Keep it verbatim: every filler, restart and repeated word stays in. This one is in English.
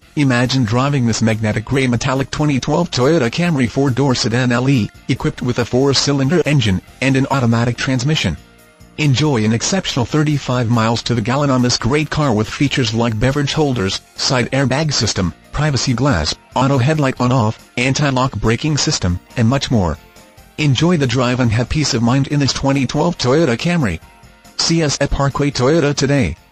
Imagine driving this magnetic gray metallic twenty twelve Toyota Camry four-door sedan L E, equipped with a four-cylinder engine and an automatic transmission. Enjoy an exceptional thirty-five miles to the gallon on this great car with features like beverage holders, side airbag system, privacy glass, auto headlight on-off, anti-lock braking system, and much more. Enjoy the drive and have peace of mind in this twenty twelve Toyota Camry. See us at Parkway Toyota today.